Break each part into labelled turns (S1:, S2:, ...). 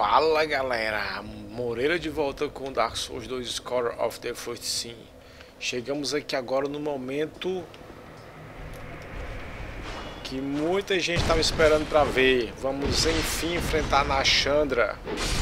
S1: Fala galera, Moreira de volta com Dark Souls 2 Scholar of the First Sin. Chegamos aqui agora no momento que muita gente estava esperando para ver. Vamos enfim enfrentar Nashandra.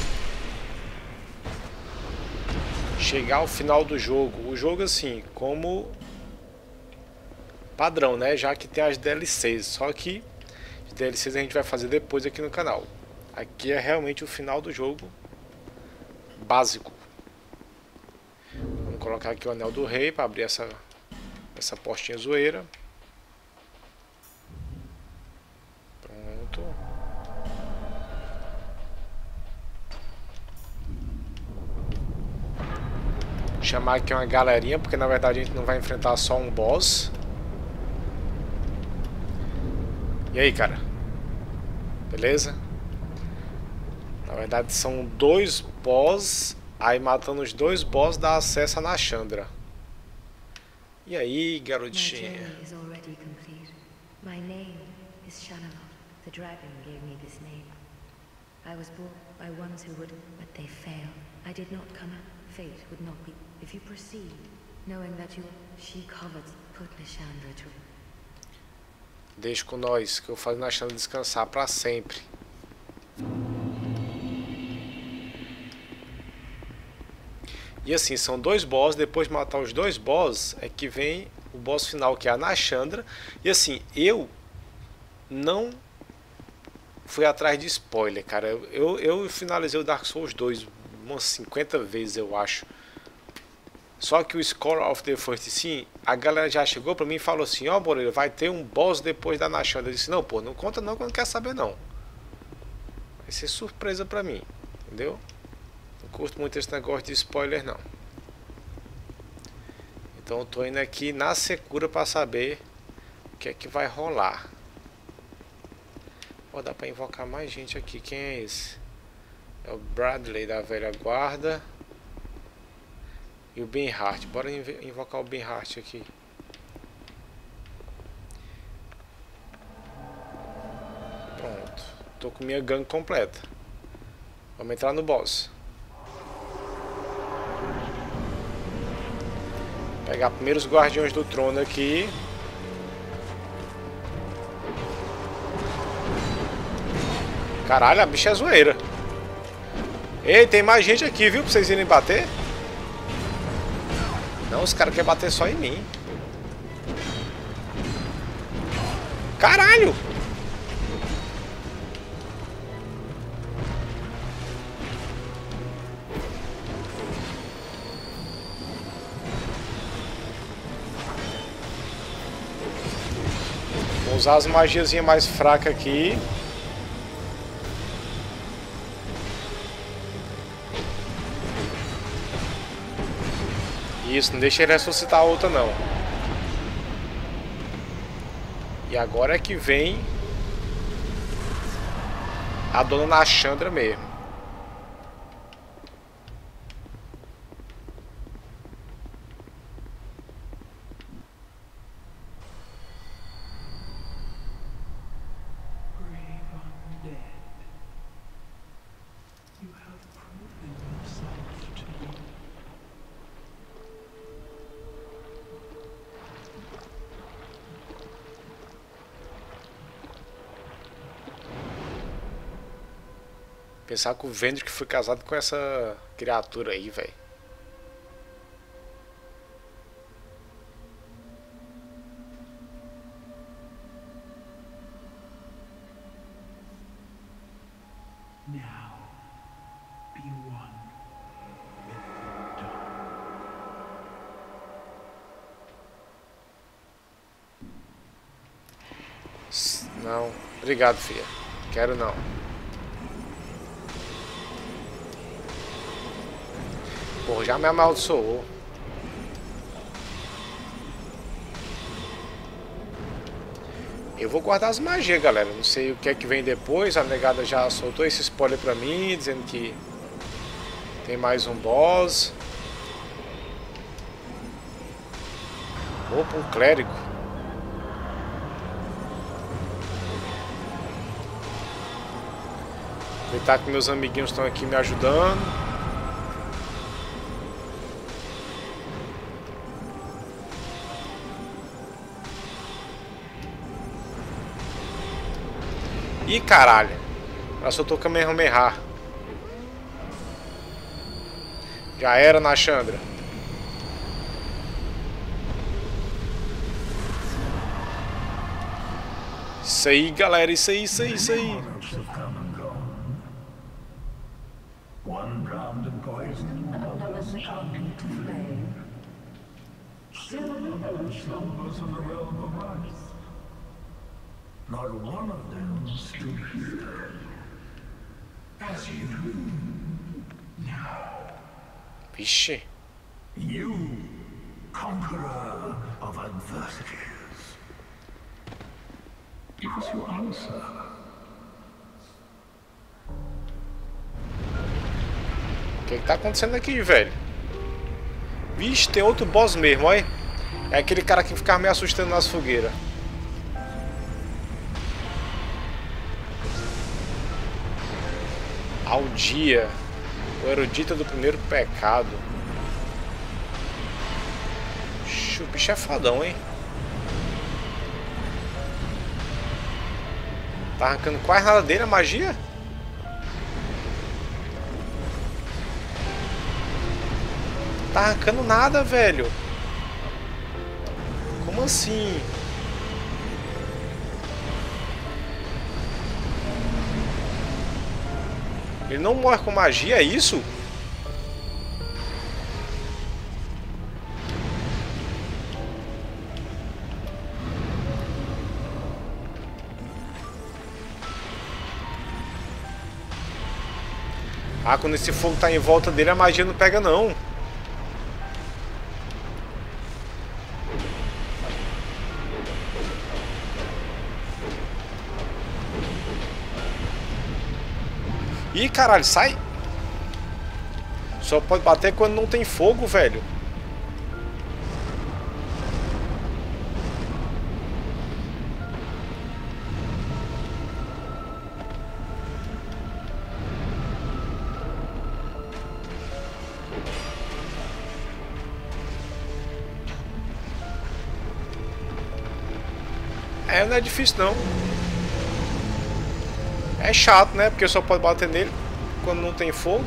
S1: Chegar ao final do jogo. O jogo assim, como padrão, né? Já que tem as DLCs, só que as DLCs a gente vai fazer depois aqui no canal. Aqui é realmente o final do jogo básico. Vamos colocar aqui o Anel do Rei para abrir essa portinha zoeira. Pronto. Chamar aqui uma galerinha, porque na verdade a gente não vai enfrentar só um boss. E aí, cara? Beleza? Na verdade são dois boss, aí matando os dois boss dá acesso a Nashandra. E aí, garotinha?
S2: My name is Shannon. The dragon gave me this name. I was born by ones who would, but they failed. I did not come out. Fate would not be. If you proceed, knowing that she covered, put Nashandra to.
S1: Deixa com nós, que eu faço Nashandra descansar pra sempre. E assim, são dois boss, depois de matar os dois boss, é que vem o boss final, que é a Nashandra. E assim, eu não fui atrás de spoiler, cara. Eu finalizei o Dark Souls 2 umas 50 vezes, eu acho. Só que o Scholar of the First Sin, a galera já chegou pra mim e falou assim: ó, Moreira, vai ter um boss depois da Nashandra. Eu disse: não, pô, não conta não, que eu não quero saber não. Vai ser surpresa pra mim, entendeu? Não curto muito esse negócio de spoiler não. Então eu tô indo aqui na secura pra saber o que é que vai rolar. Ó, dá pra invocar mais gente aqui. Quem é esse? É o Bradley da velha guarda. E o Benhart. Bora invocar o Benhart aqui. Pronto. Tô com minha gangue completa. Vamos entrar no boss. Pegar primeiro os guardiões do trono aqui. Caralho, a bicha é zoeira. Ei, tem mais gente aqui, viu? Pra vocês irem bater. Não, os caras querem bater só em mim. Caralho! Vou usar as magiazinhas mais fracas aqui. Isso, não deixa ele ressuscitar a outra não. E agora é que vem a dona Nashandra mesmo. Pensar que o Vendrick foi casado com essa criatura aí, velho. Não, obrigado, filha. Quero não. Pô, já me amaldiçoou. Eu vou guardar as magias, galera. Não sei o que é que vem depois. A negada já soltou esse spoiler pra mim, dizendo que tem mais um boss. Opa, um clérigo. Aproveitar que meus amiguinhos estão aqui me ajudando. Ih, caralho. Ela soltou o Kamehameha. Já era, Nashandra. Isso aí, galera. Isso aí, isso aí, isso aí.
S3: One drowned in poison, another succumbed to flame. Still another slumbers in the realm of ice. Not one of them stood here. As you do now.
S1: Vixe.
S3: You, conqueror of adversities. Give us your answer.
S1: O que tá acontecendo aqui, velho? Vixe, tem outro boss mesmo, olha. É aquele cara que ficava me assustando nas fogueiras. Aldia, o erudita do primeiro pecado. O bicho é fodão, hein? Tá arrancando quase nada dele a magia? Tá arrancando nada, velho. Como assim? Ele não morre com magia, é isso? Ah, quando esse fogo tá em volta dele, a magia não pega, não. Ih, caralho, sai! Só pode bater quando não tem fogo, velho. É, não é difícil não. É chato, né? Porque só pode bater nele quando não tem fogo.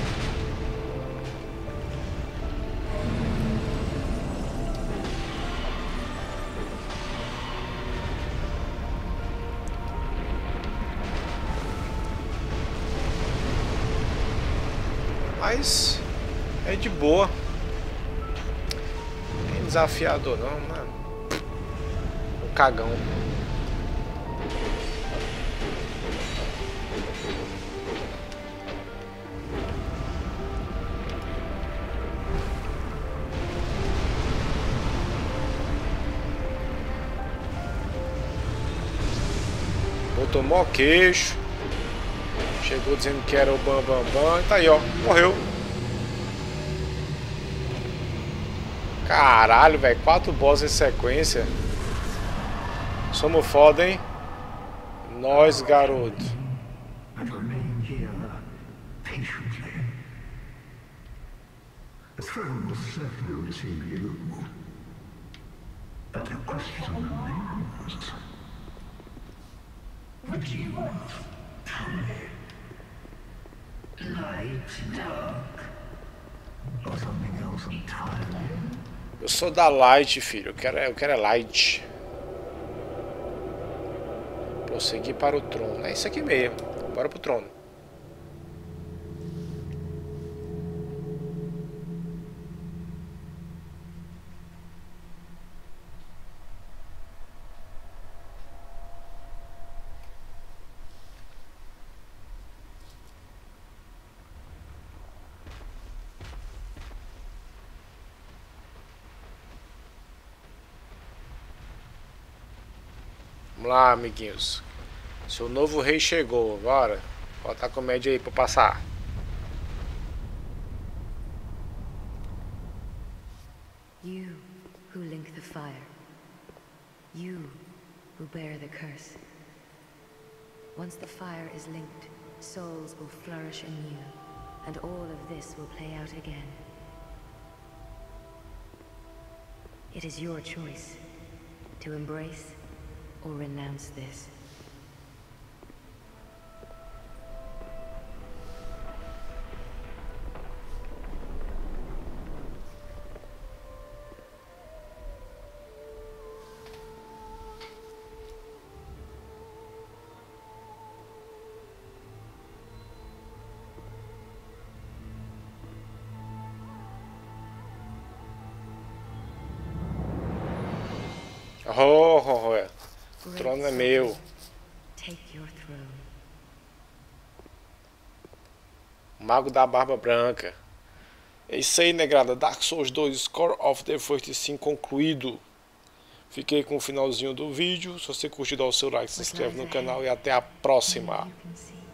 S1: Mas é de boa. Não é desafiador não, mano. O cagão. Botou mó queixo. Chegou dizendo que era o Bam Bam Bam. Tá aí, ó. Morreu. Caralho, velho. 4 boss em sequência. Somos foda, hein? Nós, garoto.
S3: And remain here patiently. The throne will certainly receive you. But the question remains. Would you tell me? Light, dark, or something else entirely?
S1: Eu sou da Light, filho. Eu quero é Light. Prosseguir para o trono. É isso aqui mesmo. Bora pro trono. Vamos lá, amiguinhos. Seu novo rei chegou. Bora. Bota a comédia aí pra passar.
S2: You who link the fire. You who bear the curse. Once the fire is linked, souls will flourish anew, and all of this will play out again. It is your choice to embrace or renounce this.
S1: O trono é meu.
S2: Take your throne.
S1: Mago da Barba Branca. É isso aí, negrada. Dark Souls 2 Score of the First Sin concluído. Fiquei com o finalzinho do vídeo. Se você curtiu, dá o seu like, se inscreve no canal e até a próxima.
S2: You can see.